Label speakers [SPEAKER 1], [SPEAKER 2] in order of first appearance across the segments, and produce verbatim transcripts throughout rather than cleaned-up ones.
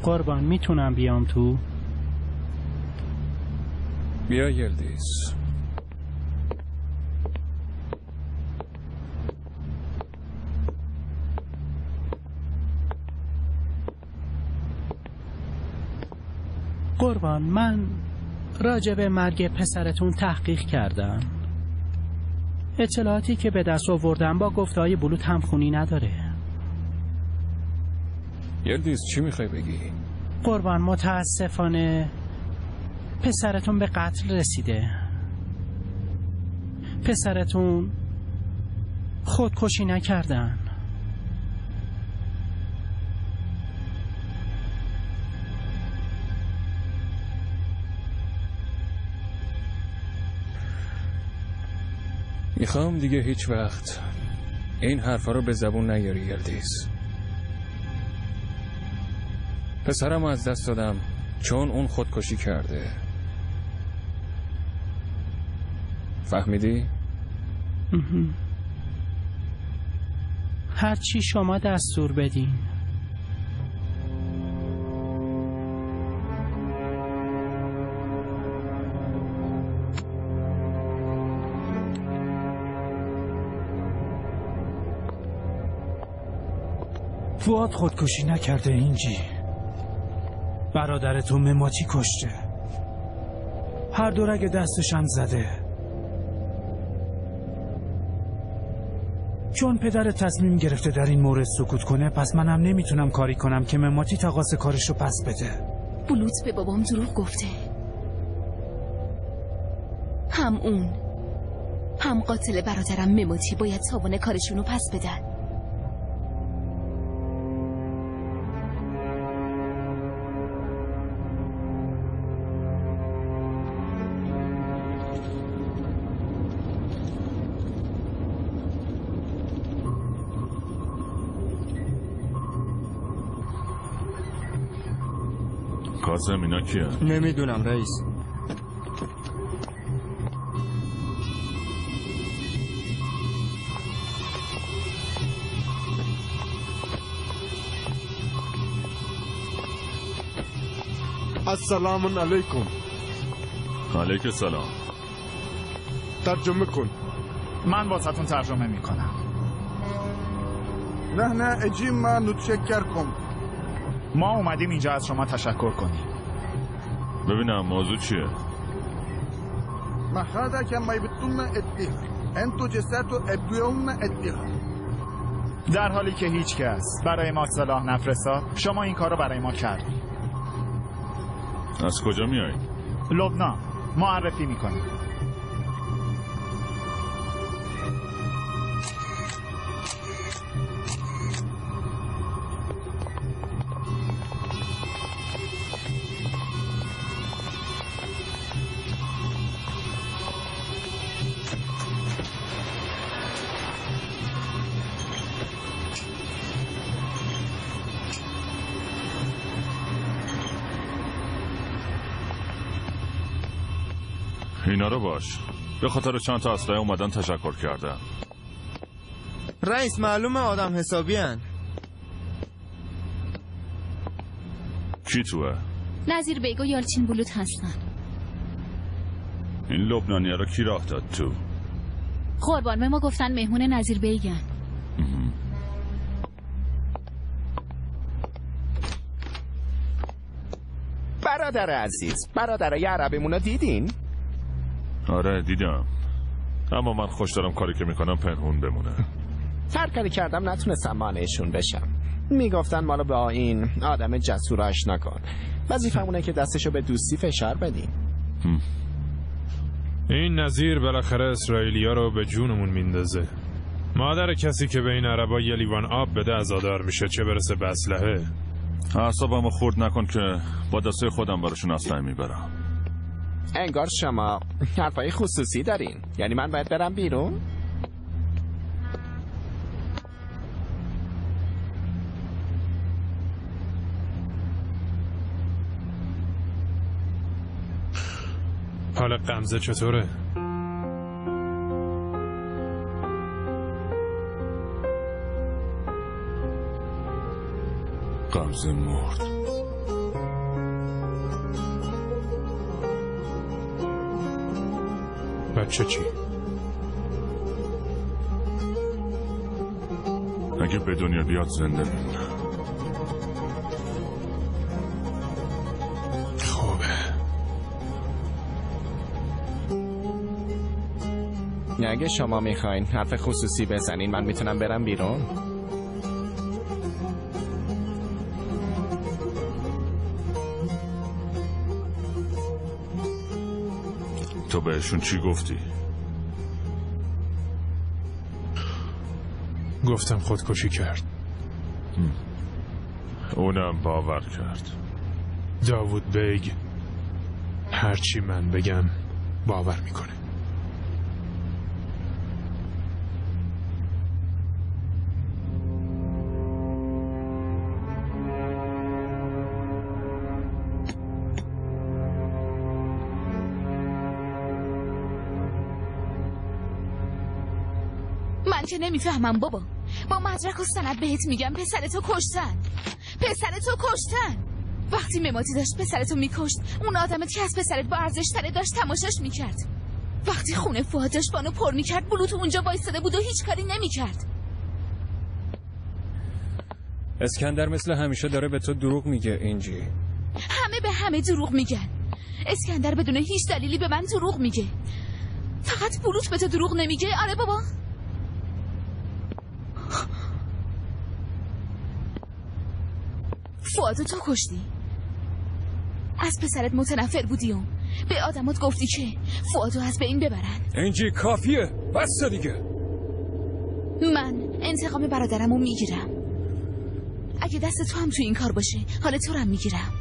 [SPEAKER 1] قربان میتونم بیام تو؟
[SPEAKER 2] بیا یلدیز.
[SPEAKER 1] قربان، من راجع به مرگ پسرتون تحقیق کردم. اطلاعاتی که به دست آوردم با گفته‌های بلوط همخونی نداره.
[SPEAKER 2] یلدیز چی میخوای بگی؟
[SPEAKER 1] قربان، متاسفانه پسرتون به قتل رسیده. پسرتون خودکشی نکردن.
[SPEAKER 2] میخوام دیگه هیچ وقت این حرفا رو به زبون نیاری یلدیز. پسرم از دست دادم چون اون خودکشی کرده. فهمیدی؟
[SPEAKER 1] هر چی شما دستور بدین.
[SPEAKER 3] فؤاد خودکشی نکرده اینجی. برادر تو مماتی کشته. هر دو رگ دستشم زده. چون پدر تصمیم گرفته در این مورد سکوت کنه، پس منم نمیتونم کاری کنم که مماتی تقاضا کارشو پس بده.
[SPEAKER 4] بلوط به بابام دروغ گفته. هم اون هم قاتل برادرم مماتی باید تاوان کارشونو پس بدن.
[SPEAKER 5] کاظم اینا کیه؟
[SPEAKER 6] نمیدونم رئیس.
[SPEAKER 7] السلام علیکم.
[SPEAKER 5] علیک السلام.
[SPEAKER 7] ترجمه کن.
[SPEAKER 8] من واسهتون ترجمه میکنم.
[SPEAKER 7] نه نه اجیم ما نتشکر کن.
[SPEAKER 8] ما اومدیم اینجا از شما تشکر کنیم.
[SPEAKER 5] ببینم موضوع چیه؟
[SPEAKER 7] ما هذا كما يبتون اديها انتو جساتو ابيون اديها.
[SPEAKER 8] در حالی که هیچ کس برای ما سلاح نفرستاد، شما این کارو برای ما کردید.
[SPEAKER 5] از کجا میای؟
[SPEAKER 8] لبنان. معرفی میکنیم.
[SPEAKER 5] اینا رو باش. به خاطر چند تا اسلحه اومدن تشکر کردن.
[SPEAKER 6] رئیس معلومه آدم حسابی هن.
[SPEAKER 5] کی توه؟
[SPEAKER 4] نظیر بیگ و یالچین بلوط هستن.
[SPEAKER 5] این لبنانی رو کی راه داد تو؟
[SPEAKER 4] قربان، به ما گفتن مهمون نظیر بیگن.
[SPEAKER 9] برادر عزیز، برادرای عربیمونو دیدین؟
[SPEAKER 5] آره دیدم، اما من خوش دارم کاری که میکنم پنهون بمونه.
[SPEAKER 9] هر کاری کردم نتونستم مانعشون بشم. میگفتن ما رو با این آدم جسور آشنا کن. وظیفمونه که دستشو به دوستی فشار بدیم.
[SPEAKER 10] این نظیر بالاخره اسرائیلیا رو به جونمون میندازه. مادر کسی که به این عربا یه لیوان آب بده عزادار میشه، چه برسه به اسلحه.
[SPEAKER 5] اعصابمو خورد نکن که با دسته خودم براشون اسلحه میبرم.
[SPEAKER 9] انگار شما حرفای خصوصی دارین. یعنی من باید برم بیرون؟
[SPEAKER 10] حالا غمزه چطوره؟
[SPEAKER 5] غمزه مرد.
[SPEAKER 10] بچه چی؟
[SPEAKER 5] اگه به دنیا بیاد زنده میمونه.
[SPEAKER 10] خوبه.
[SPEAKER 9] اگه شما میخواین حرف خصوصی بزنین من میتونم برم بیرون.
[SPEAKER 5] تو بهشون چی گفتی؟
[SPEAKER 10] گفتم خودکشی کرد.
[SPEAKER 5] اونم باور کرد.
[SPEAKER 10] داوود بیگ هرچی من بگم باور میکنه.
[SPEAKER 4] من که نمیفهمم بابا. با مدرک و سند بهت میگم پسرتو کشتن. پسرتو کشتن. وقتی مماتی داشت پسرتو میکشت اون آدمت که از پسرت با ارزش تره داشت تماشاش میکرد. وقتی خونه فؤاد داشت بانو پر میکرد بلوتو اونجا وایستاده بود و هیچ کاری نمیکرد.
[SPEAKER 2] اسکندر مثل همیشه داره به تو دروغ میگه اینجی.
[SPEAKER 4] همه به همه دروغ میگن. اسکندر بدون هیچ دلیلی به من دروغ میگه. فقط بلوت به تو دروغ نمیگه. آره بابا. فؤادو تو کشتی. از پسرت متنفر بودی و به آدمات گفتی که فؤادو از بین ببرن.
[SPEAKER 2] اینجی کافیه. بس دیگه.
[SPEAKER 4] من انتقام برادرمو میگیرم. اگه دست تو هم تو این کار باشه حال تو رو هم میگیرم.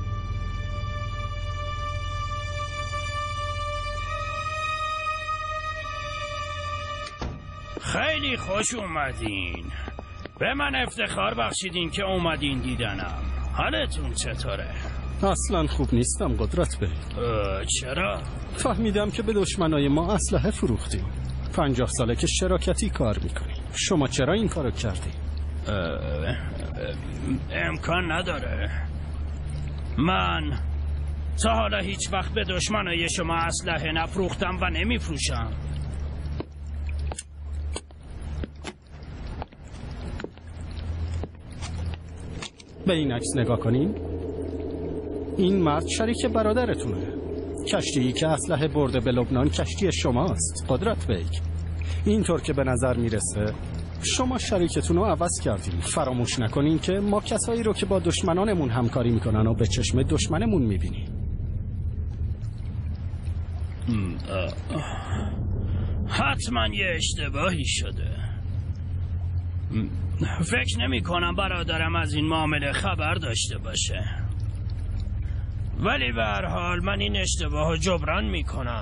[SPEAKER 11] خیلی خوش اومدین. به من افتخار بخشیدین که اومدین دیدنم. حالتون چطوره؟
[SPEAKER 12] اصلا خوب نیستم قدرت بی.
[SPEAKER 11] چرا؟
[SPEAKER 12] فهمیدم که به دشمنای ما اسلحه فروختیم. پنجاه ساله که شراکتی کار میکنیم. شما چرا این کارو کردی؟
[SPEAKER 11] امکان نداره. من تا حالا هیچ وقت به دشمنای شما اسلحه نفروختم و نمیفروشم.
[SPEAKER 12] به این عکس نگاه کنین. این مرد شریک برادرتونه. کشتیی که اسلحه برده به لبنان کشتی شماست قدرت بیگ. اینطور که به نظر میرسه شما شریکتون رو عوض کردین. فراموش نکنین که ما کسایی رو که با دشمنانمون همکاری میکنن و به چشم دشمنمون میبینیم.
[SPEAKER 11] حتما یه اشتباهی شده. فکر نمی کنم برادرم از این معامله خبر داشته باشه. ولی به هر حال من این اشتباه رو جبران می کنم.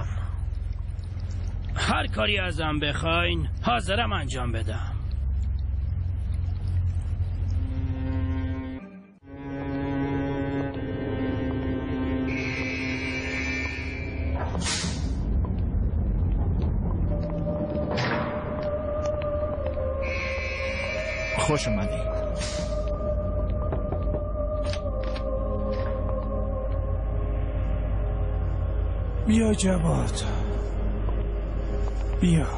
[SPEAKER 11] هر کاری ازم بخواین حاضرم انجام بدم.
[SPEAKER 8] خوش اومدی.
[SPEAKER 3] بیا جواد بیا.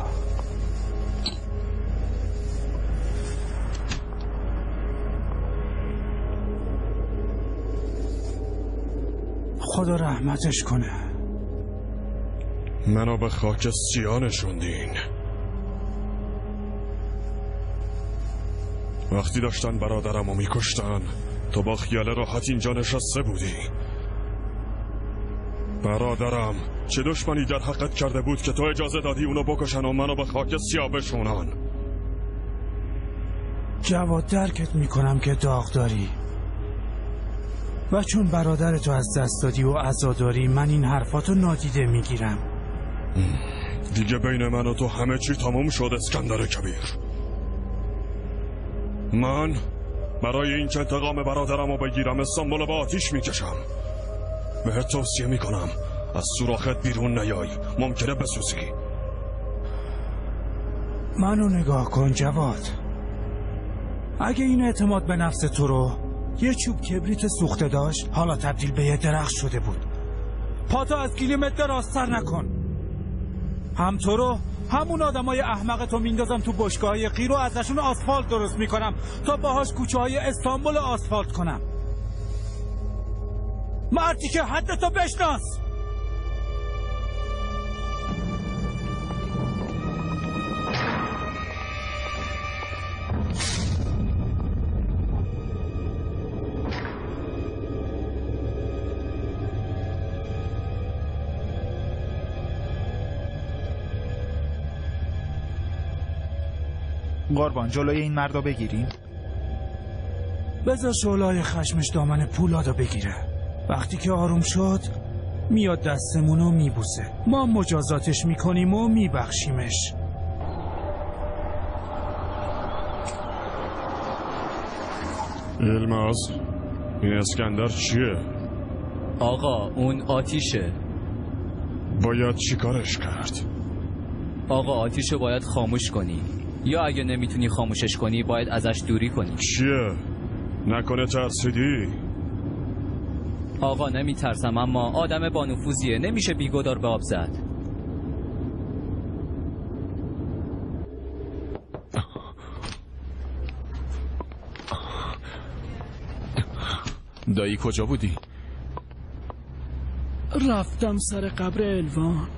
[SPEAKER 3] خدا رحمتش کنه.
[SPEAKER 13] منو به خاک سیاه نشوندین. وقتی داشتن برادرمو میکشتن تو با خیال راحت اینجا نشسته بودی. برادرم چه دشمنی در حقت کرده بود که تو اجازه دادی اونو بکشن و منو به خاک سیاه بشونن؟
[SPEAKER 3] جواد درکت میکنم که داغ داری و چون برادرتو از دست دادی و عزاداری من این حرفاتو نادیده میگیرم.
[SPEAKER 13] دیگه بین من و تو همه چی تموم شد اسکندر کبیر. من برای این که انتقام برادرم رو بگیرم استانبول با آتیش میکشم. بهت توصیه میکنم از سوراخت بیرون نیای، ممکنه بسوزی.
[SPEAKER 3] منو نگاه کن جواد. اگه این اعتماد به نفس تو رو یه چوب کبریت سوخته داشت حالا تبدیل به یه درخت شده بود. پاتو از کیلومتر راستر نکن. هم تو رو همون آدمای احمق تو میندازم تو بشگاه‌های قیر و ازشون آسفالت درست میکنم تا باهاش کوچه های استانبول آسفالت کنم. مردی که حدتو بشناس.
[SPEAKER 8] قربان جلوی این مردو بگیریم.
[SPEAKER 3] بذار شعله‌های خشمش دامن پولادو بگیره. وقتی که آروم شد میاد دستمونو میبوسه. ما مجازاتش میکنیم و میبخشیمش.
[SPEAKER 13] یلماز، این اسکندر چیه؟
[SPEAKER 14] آقا اون آتیشه.
[SPEAKER 13] باید چیکارش کرد؟
[SPEAKER 14] آقا آتیشو باید خاموش کنی، یا اگه نمیتونی خاموشش کنی باید ازش دوری کنی.
[SPEAKER 13] چیه؟ نکنه ترسیدی؟
[SPEAKER 14] آقا نمیترسم، اما آدم با نفوذیه، نمیشه بیگدار به آب زد.
[SPEAKER 15] دایی کجا بودی؟
[SPEAKER 1] رفتم سر قبر الوان.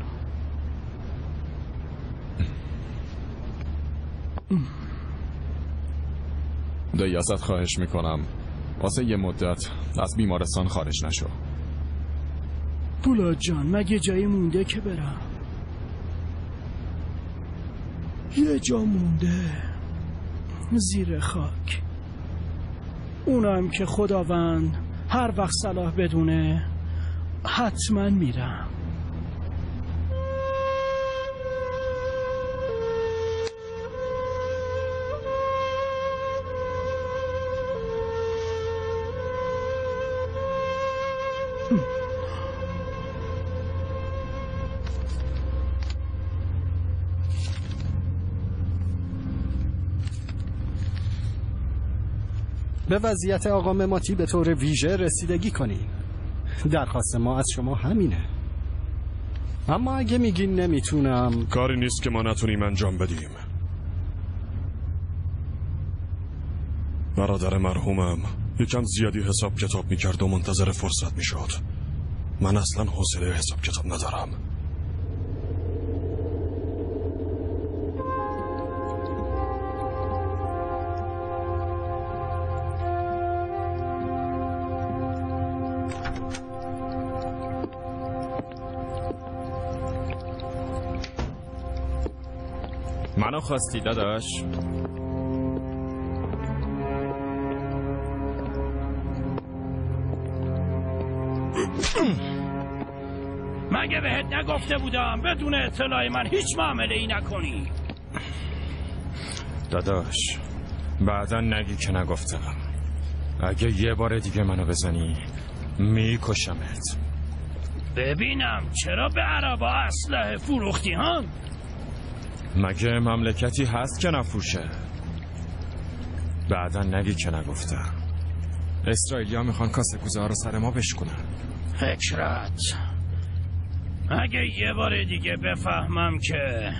[SPEAKER 15] دایی ازت خواهش میکنم واسه یه مدت از بیمارستان خارج نشو.
[SPEAKER 1] پولاد جان مگه جایی مونده که برم؟ یه جا مونده زیر خاک، اونم که خداوند هر وقت صلاح بدونه حتما میرم.
[SPEAKER 12] به وضعیت آقا مماتی به طور ویژه رسیدگی کنین. درخواست ما از شما همینه. اما اگه میگین نمیتونم،
[SPEAKER 13] کاری نیست که ما نتونیم انجام بدیم. برادر مرحومم یکم زیادی حساب کتاب میکرد و منتظر فرصت میشد. من اصلا حوصله حساب کتاب ندارم.
[SPEAKER 15] منو خواستی داداش؟
[SPEAKER 11] مگه بهت نگفته بودم بدون اطلاع من هیچ معامله ای نکنی؟
[SPEAKER 15] داداش بعدا نگی که نگفتم. اگه یه بار دیگه منو بزنی میکشمت.
[SPEAKER 11] ببینم چرا به عربا اسلحه فروختی ها؟
[SPEAKER 15] مگه مملکتی هست که نفروشه؟ بعدا نگی که نگفتم. اسرائیلیا میخوان کاسه کوزه ها رو سر ما بشکنن.
[SPEAKER 11] فکرت اگه یه بار دیگه بفهمم که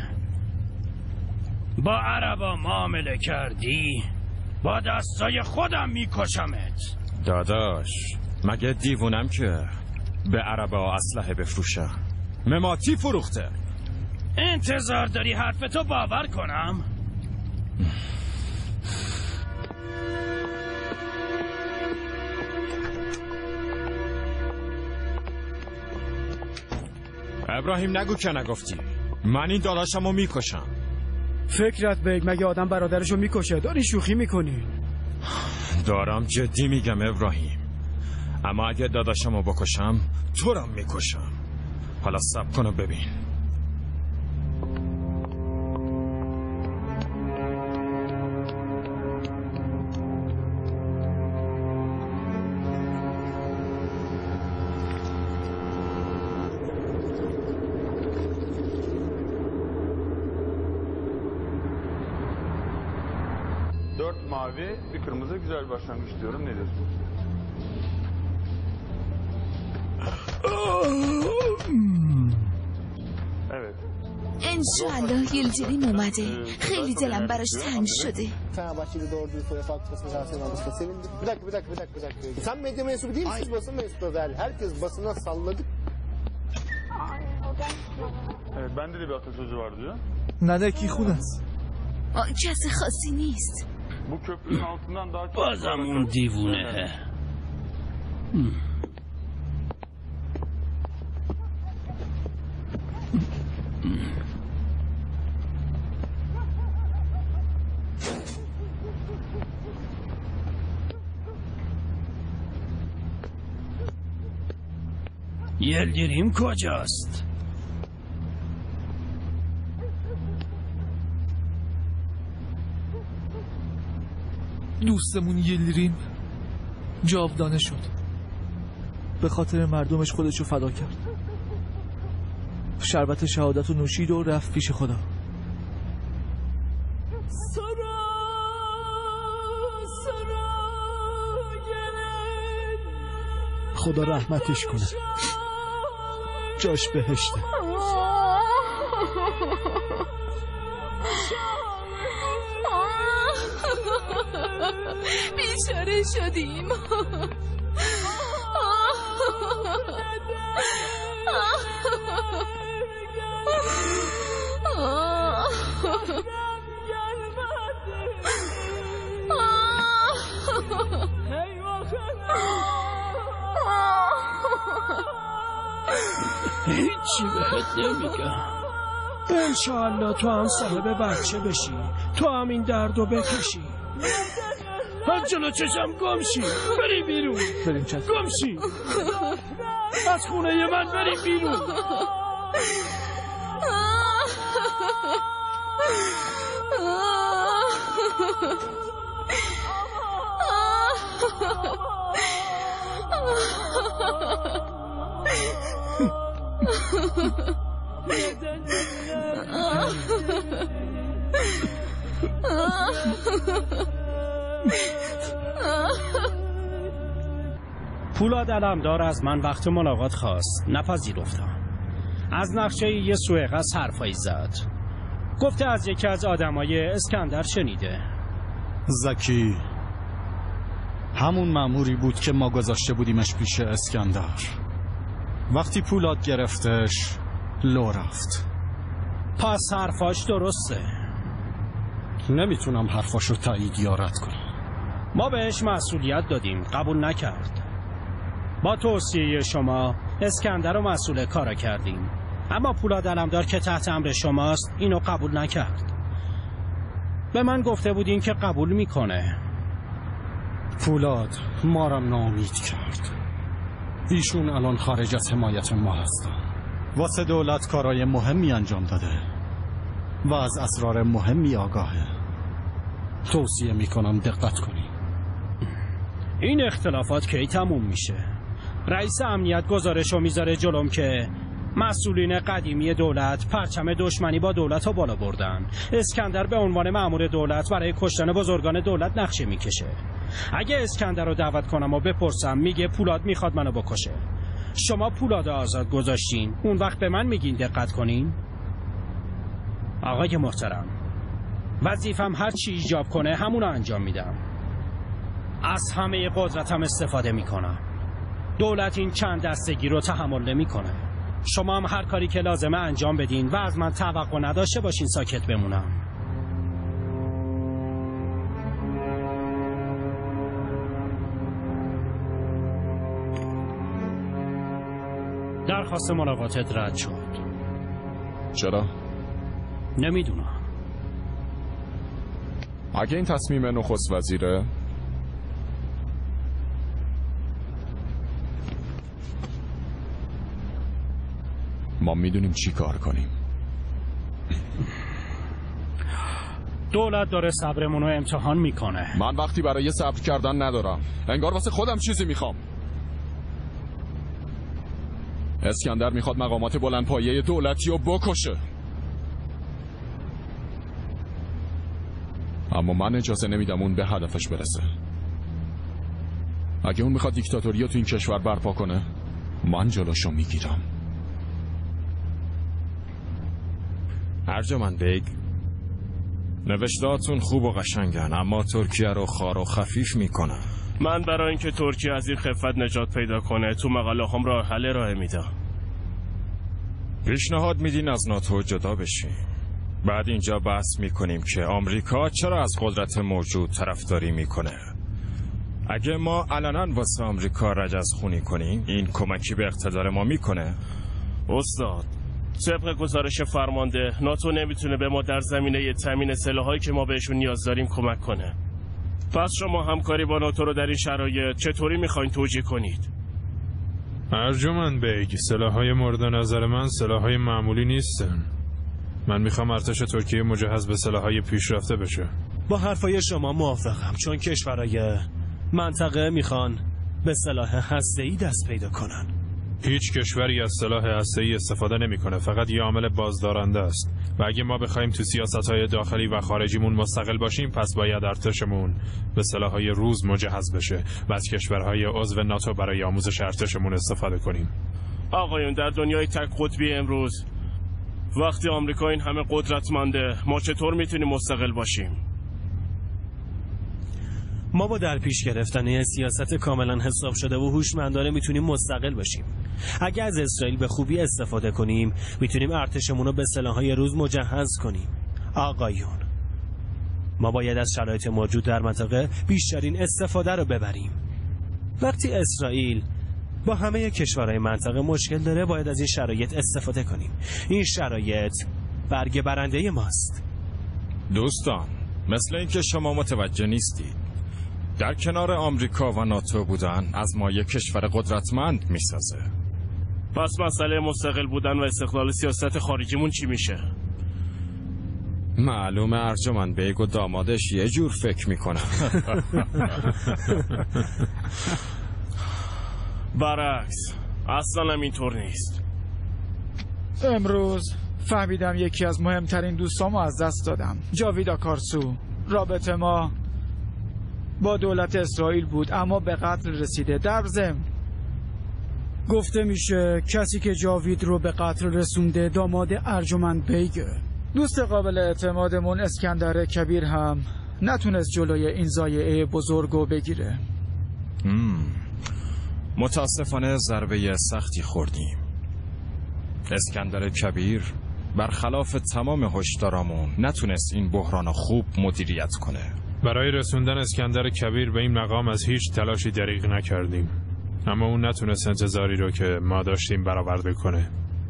[SPEAKER 11] با عربا معامله کردی با دستای خودم میکشمت.
[SPEAKER 15] داداش مگه دیوونم که به عربا اسلحه بفروشم؟ مماتی فروخته.
[SPEAKER 11] انتظار داری حرفتو باور کنم؟
[SPEAKER 15] ابراهیم نگو که نگفتی. من این داداشمو میکشم.
[SPEAKER 3] فکرت بگ مگه آدم برادرشو میکشه؟ داری شوخی میکنی؟
[SPEAKER 15] دارم جدی میگم ابراهیم. اما اگه داداشمو بکشم تو رو میکشم. حالا صبر کن و ببین.
[SPEAKER 16] Dört mavi, bir kırmızı güzel başlangıç diyorum. Ne diyorsun? Evet.
[SPEAKER 4] انشالله یلدریم اومده. خیلی دلم براش تنگ شده.
[SPEAKER 17] Fenerbahçeli doğru dürüst böyle farklı basın ajanslarının almasına sevindim. Bir dakika, bir dakika, bir dakika, bir dakika. Sen medya mensubu değil misiniz, basın mensubu değil. Herkes basına salladı.
[SPEAKER 16] Evet, bende de bir atasözü var diyor.
[SPEAKER 6] نده کی خون است
[SPEAKER 4] کسی خاصی نیست.
[SPEAKER 16] Bu köprünün altından daha çok...
[SPEAKER 11] بازم اون دیوونه. یلدریم کجاست؟
[SPEAKER 18] دوستمون یلدریم جاودانه شد. به خاطر مردمش خودشو فدا کرد. شربت شهادت رو نوشید و رفت پیش خدا. خدا رحمتش کنه. جاش بهشته.
[SPEAKER 4] بیچاره شدیم.
[SPEAKER 11] هیچی بهت نمیگم.
[SPEAKER 1] انشالله تو هم صاحب بچه بشی، تو هم این دردو بکشی.
[SPEAKER 11] هر جلو چشم گمشی، بری بیرون.
[SPEAKER 18] بریم چند
[SPEAKER 11] گمشی از خونه من، بریم بیرون. پولاد علمدار از من وقت ملاقات خواست، نپذیرفتم. از نقشه یه سوئقس حرفایی زد. گفته از یکی از آدمای اسکندر شنیده.
[SPEAKER 12] زکی همون مأموری بود که ما گذاشته بودیمش پیش اسکندر. وقتی پولاد گرفتش لو رفت.
[SPEAKER 11] پس حرفاش درسته.
[SPEAKER 12] نمیتونم حرفاشو تایید یا رد کنم.
[SPEAKER 11] ما بهش مسئولیت دادیم، قبول نکرد. با توصیه شما اسکندر رو مسئول کارا کردیم، اما پولاد علمدار که تحت امر شماست اینو قبول نکرد. به من گفته بودین که قبول میکنه.
[SPEAKER 12] پولاد ما را ناامید کرد. ایشون الان خارج از حمایت ما هستن. واسه دولت کارای مهمی انجام داده و از اسرار مهمی آگاهه. توصیه میکنم دقت کنی.
[SPEAKER 11] این اختلافات کی تموم میشه؟ رئیس امنیت گزارشو میذاره جلوم که مسئولین قدیمی دولت پرچم دشمنی با دولت رو بالا بردن. اسکندر به عنوان مأمور دولت برای کشتن بزرگان دولت نقشه میکشه. اگه اسکندر رو دعوت کنم و بپرسم میگه پولاد میخواد منو بکشه. شما پولاد آزاد گذاشتین، اون وقت به من میگین دقت کنین؟ آقای محترم، وظیفم هر چی ایجاب کنه همونو انجام میدم. از همه قدرتم استفاده میکنم. دولت این چند دستگی رو تحمل نمیکنه. شما هم هر کاری که لازمه انجام بدین و از من توقع نداشته باشین ساکت بمونم. درخواست ملاقاتت رد شد.
[SPEAKER 19] چرا؟
[SPEAKER 11] نمیدونم.
[SPEAKER 19] اگه این تصمیم نخست وزیره، ما میدونیم چی کار کنیم.
[SPEAKER 11] دولت داره صبرمون رو امتحان میکنه.
[SPEAKER 19] من وقتی برای صبر کردن ندارم. انگار واسه خودم چیزی میخوام. اسکندر میخواد مقامات بلندپایه دولتی رو بکشه، اما من اجازه نمیدم اون به هدفش برسه. اگه اون میخواد دیکتاتوری رو تو این کشور برپا کنه، من جلوشو میگیرم.
[SPEAKER 15] ارجمند بیگ، نوشتهاتون خوب و قشنگن، اما ترکیه رو خار و خفیف میکنن.
[SPEAKER 20] من برای اینکه ترکیه از این خفت نجات پیدا کنه تو مقاله هم راه حل ارائه میدم.
[SPEAKER 15] پیشنهاد میدین از ناتو جدا بشیم. بعد اینجا بحث میکنیم که آمریکا چرا از قدرت موجود طرفداری میکنه. اگه ما علنا واسه آمریکا رجز خونی کنیم، این کمکی به اقتدار ما میکنه؟
[SPEAKER 20] استاد، طبق گزارش فرمانده ناتو نمیتونه به ما در زمینه تامین سلاحایی که ما بهشون نیاز داریم کمک کنه. پس شما همکاری با ناتو رو در این شرایط چطوری میخواین توجیه کنید؟
[SPEAKER 10] ارجمند بیگ، سلاح‌های مورد نظر من سلاح‌های معمولی نیستن. من میخوام ارتش ترکیه مجهز به سلاح‌های پیشرفته بشه.
[SPEAKER 11] با حرفای شما موافقم، چون کشورهای منطقه میخوان به سلاح هسته‌ای دست پیدا کنن.
[SPEAKER 10] هیچ کشوری از سلاح هسته‌ای استفاده نمیکنه، فقط یه عامل بازدارنده است. و اگه ما بخوایم تو سیاست‌های داخلی و خارجیمون مستقل باشیم، پس باید ارتشمون به سلاح‌های روز مجهز بشه و از کشورهای عضو ناتو برای آموزش ارتشمون استفاده کنیم.
[SPEAKER 20] آقایون، در دنیای تک قطبی امروز وقتی آمریکا این همه قدرتمنده، ما چطور میتونیم مستقل باشیم؟
[SPEAKER 11] ما با در پیش گرفتن سیاست کاملا حساب شده و هوشمندانه میتونیم مستقل باشیم. اگه از اسرائیل به خوبی استفاده کنیم، میتونیم ارتشمون رو به سلاح‌های روز مجهز کنیم. آقایون، ما باید از شرایط موجود در منطقه بیشترین استفاده رو ببریم. وقتی اسرائیل با همه کشورهای منطقه مشکل داره، باید از این شرایط استفاده کنیم. این شرایط برگ برنده ماست.
[SPEAKER 15] دوستان، مثل اینکه شما متوجه نیستید. در کنار آمریکا و ناتو بودن از ما یک کشور قدرتمند میسازه.
[SPEAKER 20] پس مسئله مستقل بودن و استقلال سیاست خارجیمون چی میشه؟
[SPEAKER 15] معلومه ارجمند بیگ و دامادش یه جور فکر میکنن.
[SPEAKER 20] برعکس، اصلا هم اینطور نیست.
[SPEAKER 21] امروز فهمیدم یکی از مهمترین دوستامو از دست دادم. جاوید آکارسو. رابطه ما با دولت اسرائیل بود اما به قتل رسیده. در ضمن
[SPEAKER 1] گفته میشه کسی که جاوید رو به قتل رسونده داماد ارجمند بیگه.
[SPEAKER 21] دوست قابل اعتمادمون اسکندر کبیر هم نتونست جلوی این ضایعه بزرگو بگیره.
[SPEAKER 15] مم. متاسفانه ضربه سختی خوردیم. اسکندر کبیر برخلاف تمام هشدارامون نتونست این بحران خوب مدیریت کنه.
[SPEAKER 10] برای رسوندن اسکندر کبیر به این مقام از هیچ تلاشی دریغ نکردیم، اما اون نتونست انتظاری رو که ما داشتیم برآورده کنه.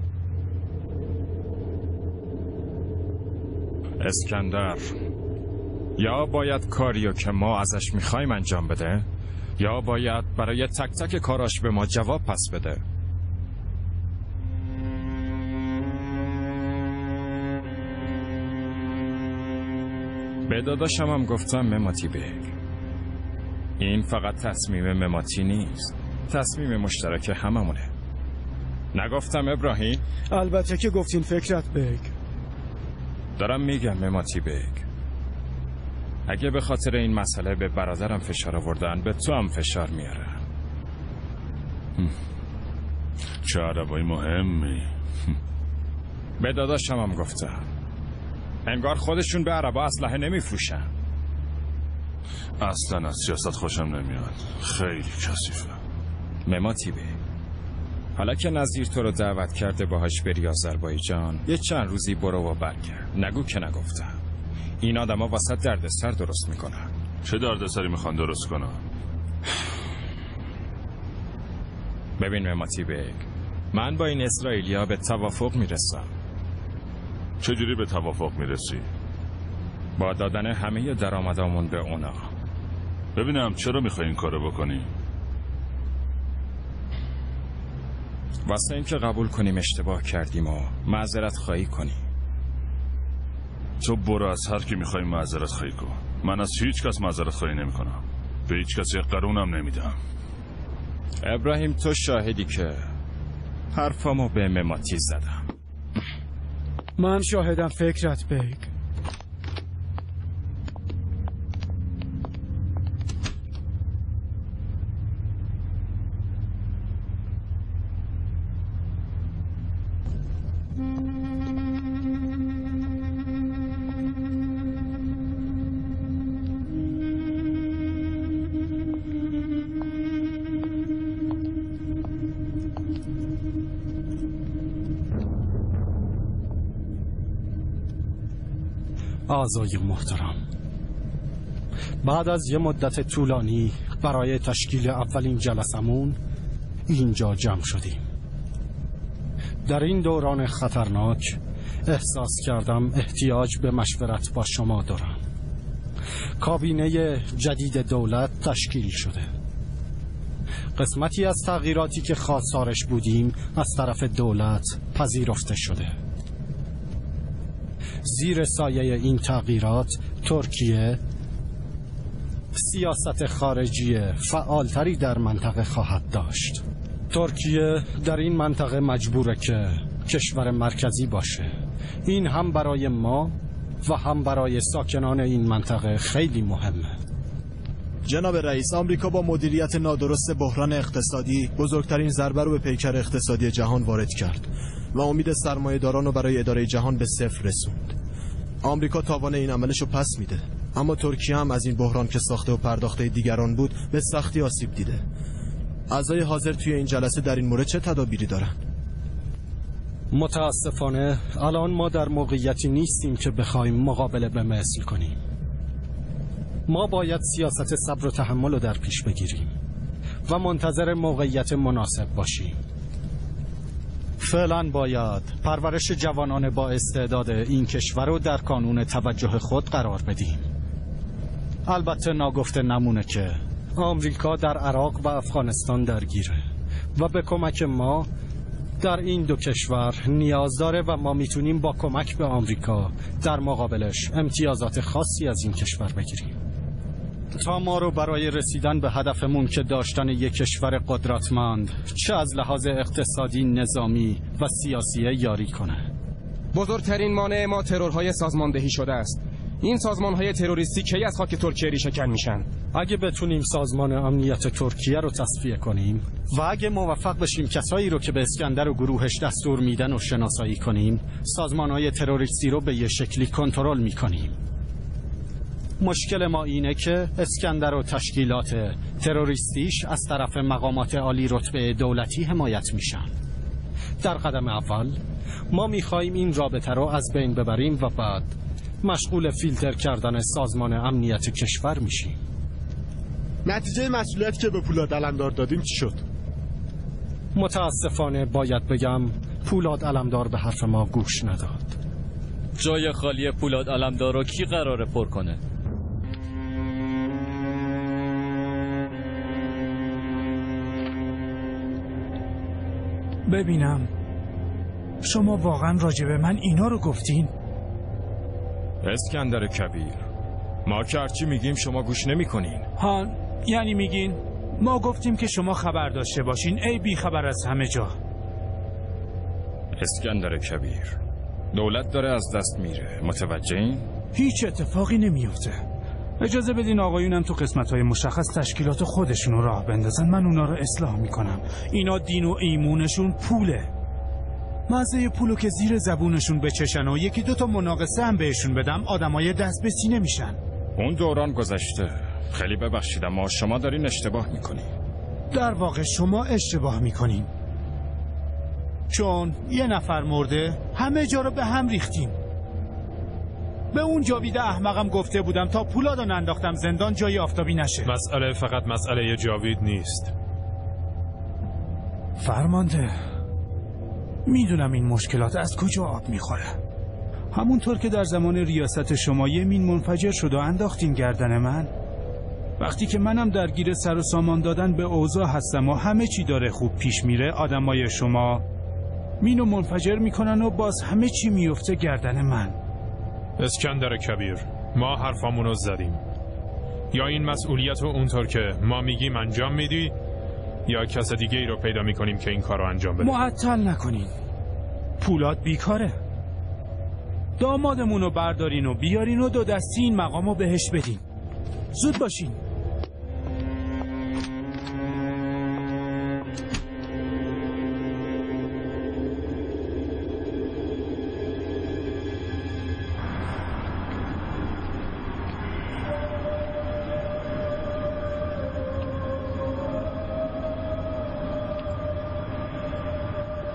[SPEAKER 15] اسکندر یا باید کاریو که ما ازش میخوایم انجام بده، یا باید برای تک تک کاراش به ما جواب پس بده. به داداشم هم گفتم مماتی بیگ، این فقط تصمیم مماتی نیست، تصمیم مشترک هممونه. نگفتم ابراهیم؟
[SPEAKER 1] البته که گفتین فکرت بیگ.
[SPEAKER 15] دارم میگم مماتی بیگ، اگه به خاطر این مسئله به برادرم فشار آوردن، به تو هم فشار میارن.
[SPEAKER 5] چه عربای مهمی.
[SPEAKER 15] به داداشم هم گفتم، انگار خودشون به عربا اسلحه نمیفروشن.
[SPEAKER 5] اصلا از سیاست خوشم نمیاد، خیلی کثیفه.
[SPEAKER 15] مماتی بیگ، حالا که نظیر تو رو دعوت کرده باهاش بری آذربایجان، یه چند روزی برو و برگرد. نگو که نگفتم. این آدم ها وسط دردسر درست میکنن.
[SPEAKER 5] چه دردسری میخوان درست کنن؟
[SPEAKER 15] ببین مماتی بیگ، من با این اسرائیلیا به توافق میرسم.
[SPEAKER 5] چجوری به توافق میرسی؟
[SPEAKER 15] با دادن همه درآمدامون به اونا.
[SPEAKER 5] ببینم چرا میخوای این کارو بکنی؟
[SPEAKER 15] واسه اینکه قبول کنیم اشتباه کردیم و معذرت خواهی کنیم.
[SPEAKER 5] تو برو از هر کی میخوای معذرت خواهی کن. من از هیچ کس معذرت خواهی نمی کنم. به هیچ کسی قرونم نمیدم.
[SPEAKER 15] ابراهیم تو شاهدی که حرفامو به مماتی زدم.
[SPEAKER 1] من شاهدم فکرت بیگ.
[SPEAKER 12] اعضای محترم، بعد از یه مدت طولانی برای تشکیل اولین جلسمون اینجا جمع شدیم. در این دوران خطرناک احساس کردم احتیاج به مشورت با شما دارم. کابینه جدید دولت تشکیل شده. قسمتی از تغییراتی که خواستارش بودیم از طرف دولت پذیرفته شده. زیر سایه این تغییرات ترکیه سیاست خارجی فعالتری در منطقه خواهد داشت. ترکیه در این منطقه مجبوره که کشور مرکزی باشه. این هم برای ما و هم برای ساکنان این منطقه خیلی مهمه.
[SPEAKER 6] جناب رئیس، آمریکا با مدیریت نادرست بحران اقتصادی بزرگترین ضربه رو به پیکر اقتصادی جهان وارد کرد و امید سرمایه‌داران رو برای اداره جهان به صفر رسوند. آمریکا تاوان این عملش رو پس میده، اما ترکیه هم از این بحران که ساخته و پرداخته دیگران بود به سختی آسیب دیده. اعضای حاضر توی این جلسه در این مورد چه تدابیری دارن؟
[SPEAKER 12] متاسفانه الان ما در موقعیتی نیستیم که بخوایم مقابله به مثل کنیم. ما باید سیاست صبر و تحمل رو در پیش بگیریم و منتظر موقعیت مناسب باشیم. فعلا باید پرورش جوانان با استعداد این کشور رو در کانون توجه خود قرار بدیم. البته ناگفته نمونه که آمریکا در عراق و افغانستان درگیره و به کمک ما در این دو کشور نیاز داره و ما میتونیم با کمک به آمریکا در مقابلش امتیازات خاصی از این کشور بگیریم تا ما رو برای رسیدن به هدفمون که داشتن یک کشور قدرتمند چه از لحاظ اقتصادی، نظامی و سیاسی یاری کنه.
[SPEAKER 7] بزرگترین مانع ما ترورهای سازماندهی شده است. این سازمانهای تروریستی کی از خاک ترکیه ریشه‌کن میشن؟
[SPEAKER 12] اگه بتونیم سازمان امنیت ترکیه رو تصفیه کنیم و اگه موفق بشیم کسایی رو که به اسکندر و گروهش دستور میدن و شناسایی کنیم، سازمانهای تروریستی رو به یه شکلی کنترل میکنیم. مشکل ما اینه که اسکندر و تشکیلات تروریستیش از طرف مقامات عالی رتبه دولتی حمایت میشن. در قدم اول ما میخوایم این رابطه رو از بین ببریم و بعد مشغول فیلتر کردن سازمان امنیت کشور میشیم.
[SPEAKER 6] نتیجه مسئولیتی که به پولاد علمدار دادیم چی شد؟
[SPEAKER 12] متاسفانه باید بگم پولاد علمدار به حرف ما گوش نداد.
[SPEAKER 14] جای خالی پولاد علمدار رو کی قراره پر کنه؟
[SPEAKER 3] ببینم شما واقعا راجع به من اینا رو گفتین؟
[SPEAKER 15] اسکندر کبیر، ما که هرچی میگیم شما گوش نمی کنین.
[SPEAKER 3] ها، یعنی میگین ما گفتیم که شما خبر داشته باشین، ای بی خبر از همه جا.
[SPEAKER 15] اسکندر کبیر، دولت داره از دست میره، متوجه این؟
[SPEAKER 3] هیچ اتفاقی نمیفته. اجازه بدین آقایونم تو قسمت‌های مشخص تشکیلات خودشون رو راه بندازن، من اونا رو اصلاح میکنم. اینا دین و ایمونشون پوله. مزه پولو که زیر زبونشون بچشن و یکی دوتا مناقصه هم بهشون بدم، آدمای دست به سینه میشن.
[SPEAKER 15] اون دوران گذشته. خیلی ببخشید اما شما دارین اشتباه میکنین.
[SPEAKER 3] در واقع شما اشتباه میکنین، چون یه نفر مرده همه جا رو به هم ریختیم. به اون جاوید احمقم گفته بودم تا پولادو ننداختم زندان جای آفتابی نشه.
[SPEAKER 10] مسئله فقط مسئله جاوید نیست.
[SPEAKER 3] فرمانده، میدونم این مشکلات از کجا آب میخوره. همونطور که در زمان ریاست شما یه مین منفجر شد و انداختین گردن من، وقتی که منم درگیر سر و سامان دادن به اوضاع هستم و همه چی داره خوب پیش میره، آدمای شما مینو منفجر میکنن و باز همه چی میفته گردن من.
[SPEAKER 10] اسکندر کبیر، ما حرفامونو زدیم. یا این مسئولیت رو اونطور که ما میگیم انجام میدی، یا کس دیگه ای رو پیدا میکنیم که این کار رو انجام بده.
[SPEAKER 3] معطل نکنین، پولاد بیکاره. دامادمون رو بردارین و بیارین و دو دستی این مقام رو بهش بدین. زود باشین.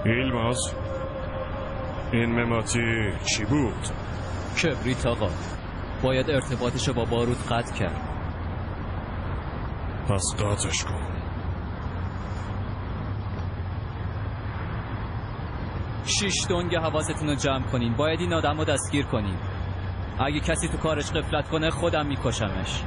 [SPEAKER 13] ایلماز، این مماتی چی بود؟
[SPEAKER 14] کبریت آقا. باید ارتباطشو با بارود قطع کرد.
[SPEAKER 13] پس قطعش کن.
[SPEAKER 14] شیش دنگ حواستون رو جمع کنین. باید این آدم رو دستگیر کنین. اگه کسی تو کارش غفلت کنه خودم میکشمش.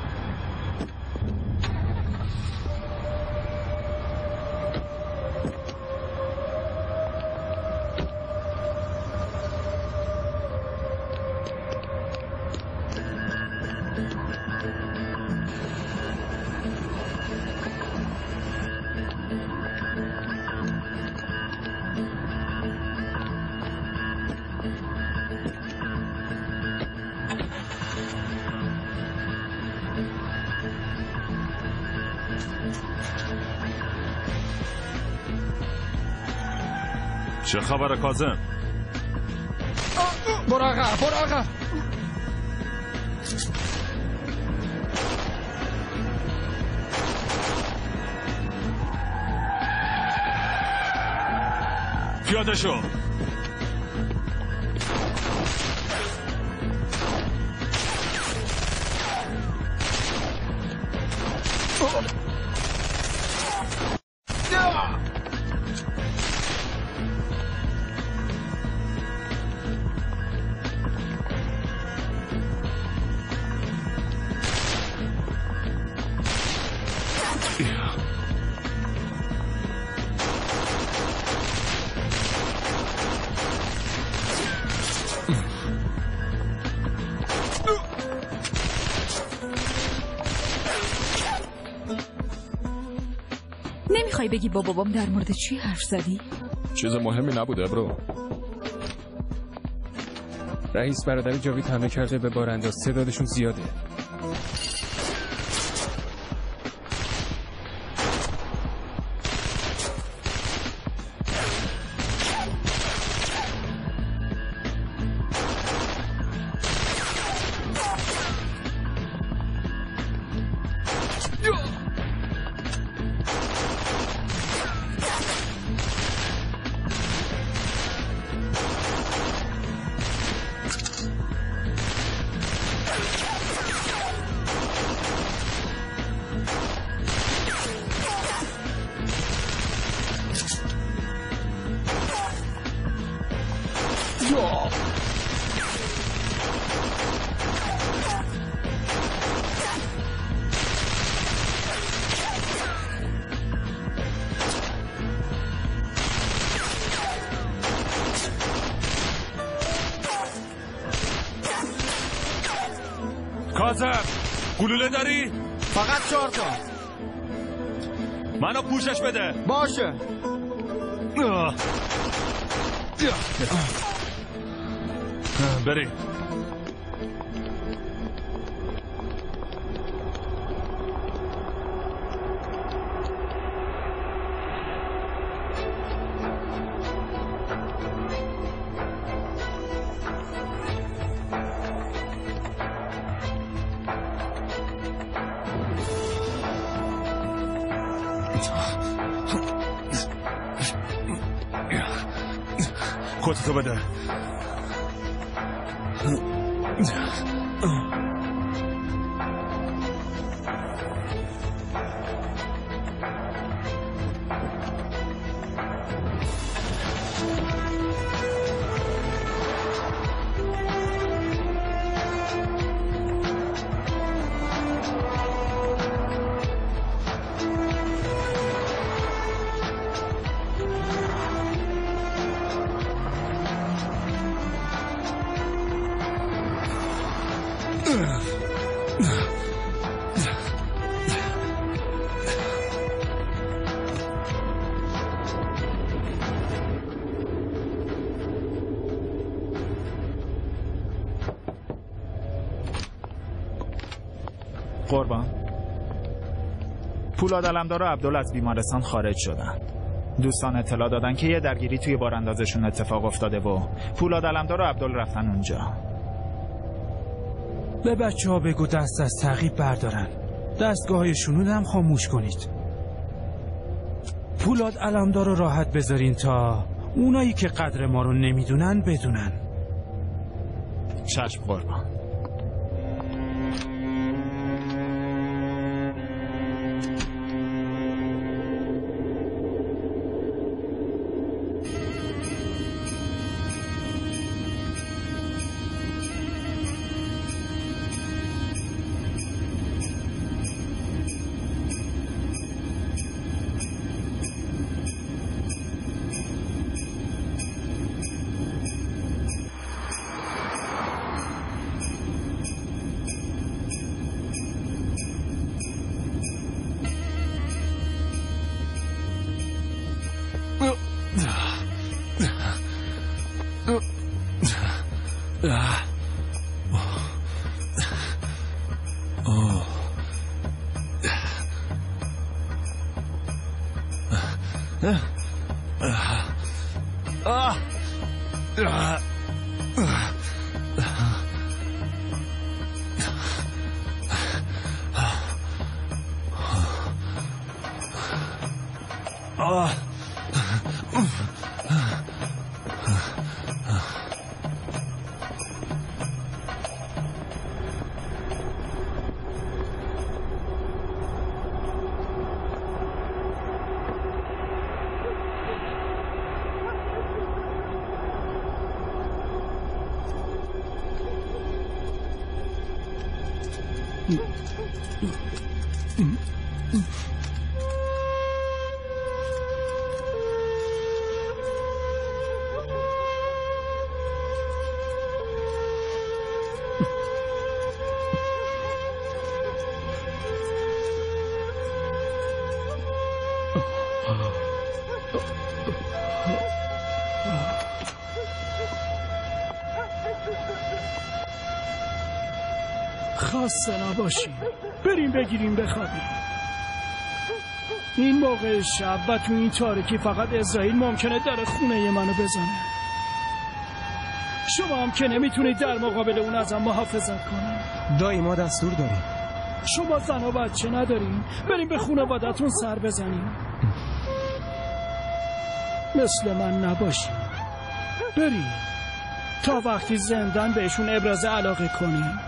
[SPEAKER 5] چه خبر کاظم؟
[SPEAKER 21] برو آقا برو آقا.
[SPEAKER 5] پیاده شو.
[SPEAKER 4] نمیخوای بگی با بابام در مورد چی حرف زدی؟
[SPEAKER 19] چیز مهمی نبوده برو.
[SPEAKER 2] رئیس برادر جاوید حمله کرده به بارانداز. تعدادشون زیاده.
[SPEAKER 5] کاظم گلوله داری؟
[SPEAKER 21] فقط چهار تا.
[SPEAKER 5] منو پوشش بده.
[SPEAKER 21] باشه.
[SPEAKER 5] بری. کتتو بده.
[SPEAKER 8] قربان، پولاد علمدار و عبدال از بیمارستان خارج شدن. دوستان اطلاع دادن که یه درگیری توی باراندازشون اتفاق افتاده و پولاد علمدار و عبدال رفتن اونجا.
[SPEAKER 3] به بچه ها بگو دست از تعقیب بردارن. دستگاه های شنود هم خاموش کنید. پولاد علمدار رو راحت بذارین تا اونایی که قدر ما رو نمیدونن بدونن.
[SPEAKER 8] چشم قربان.
[SPEAKER 11] خسته نباشیم، بریم بگیریم بخوابیم. این موقع شب و تو این تاریکی فقط اسرائیل ممکنه در خونه منو بزنه. شما هم که نمیتونید در مقابل اون ازم محافظت کنه.
[SPEAKER 7] دایی ما دستور داریم.
[SPEAKER 11] شما زن و بچه ندارین؟ بریم به خانوادتون سر بزنیم. مثل من نباشیم، بریم تا وقتی زندن بهشون ابراز علاقه کنیم.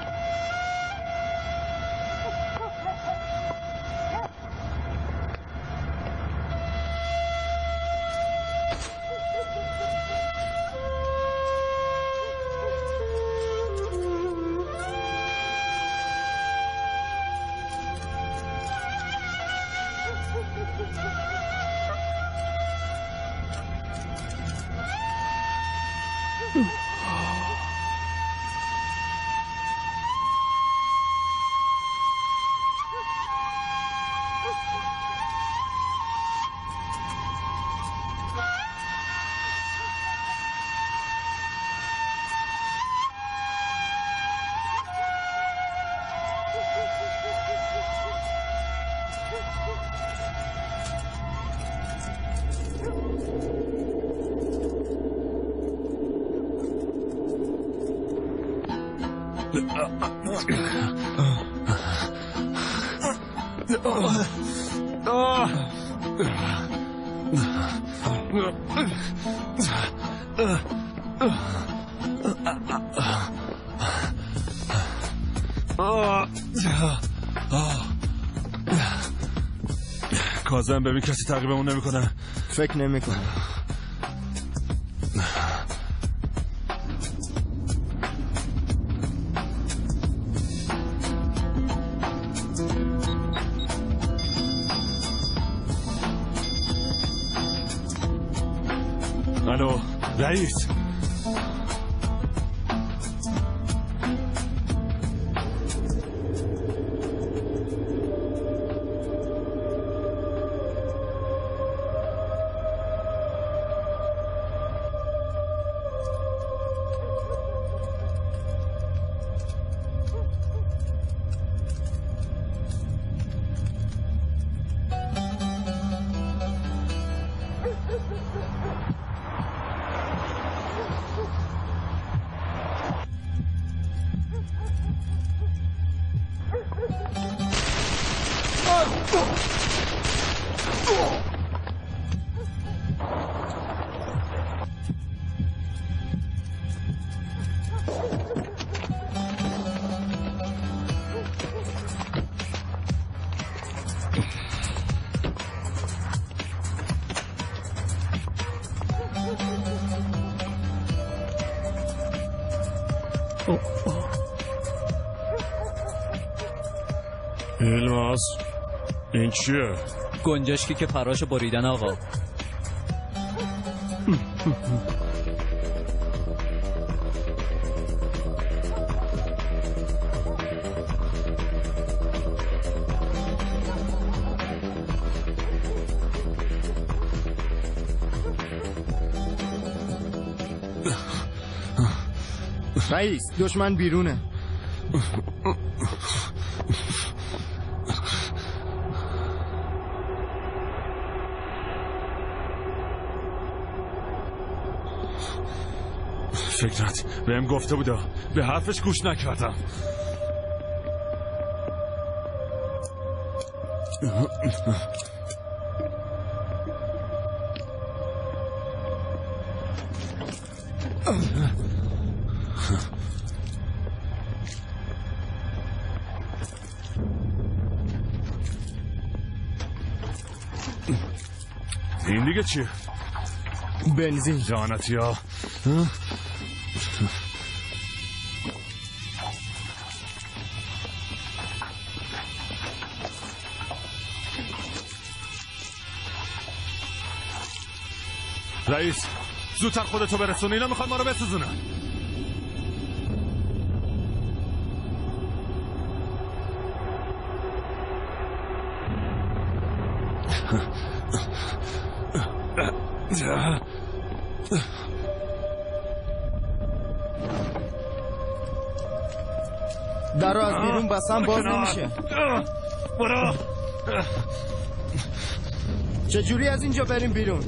[SPEAKER 5] کاظم ببین کسی تعقیبمون نمیکنه.
[SPEAKER 6] فکر نمیکنه.
[SPEAKER 5] الو رئیس. ایلماس این چیه؟
[SPEAKER 14] گنجشکی که پراشو بریدن آقا.
[SPEAKER 6] رئیس دشمن بیرونه.
[SPEAKER 5] فکرت بهم گفته بودا، به حرفش گوش نکردم. این دیگه چیه؟
[SPEAKER 6] بنزین.
[SPEAKER 5] جانتی ها. رئیس زودتر خودتو برسون، اینا میخوان ما رو بسوزونن.
[SPEAKER 9] در رو از بیرون بسن باز نمیشه.
[SPEAKER 5] برو.
[SPEAKER 9] چجوری از اینجا بریم بیرون؟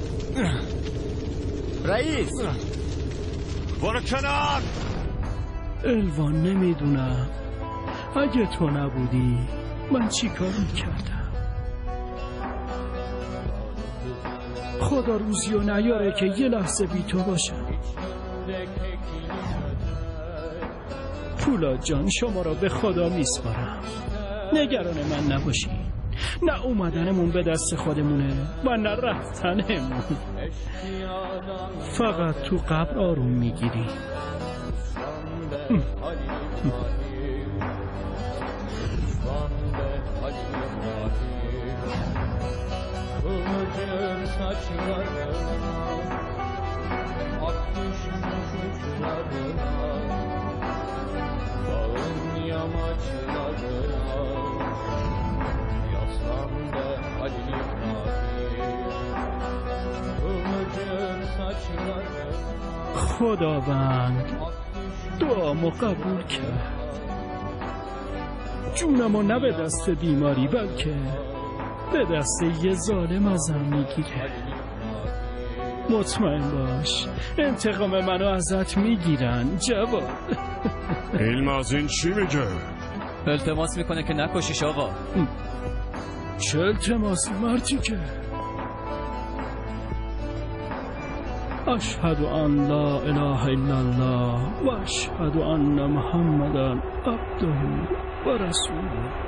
[SPEAKER 9] رئیس
[SPEAKER 5] برو کنار.
[SPEAKER 11] الوان نمیدونم اگه تو نبودی من چی کار میکردم. خدا روزی و نیاره که یه لحظه بی تو باشم. پولاد جان شما را به خدا میسپارم، نگران من نباشی. نه اومدنمون به دست خودمونه و نه رفتنمون. فقط تو قبر آروم میگیری. خداوند دعامو قبول کرد. جونمو نه به دست بیماری بلکه به دست یه ظالم ازم میگیره. مطمئن باش انتقام منو ازت میگیرن جواد.
[SPEAKER 5] علم از این چی میگه؟
[SPEAKER 14] التماس میکنه که نکشیش آقا.
[SPEAKER 11] چه التماسی مردی که؟ اشهد ان لا اله الا الله و اشهد ان محمدا عبده و رسوله.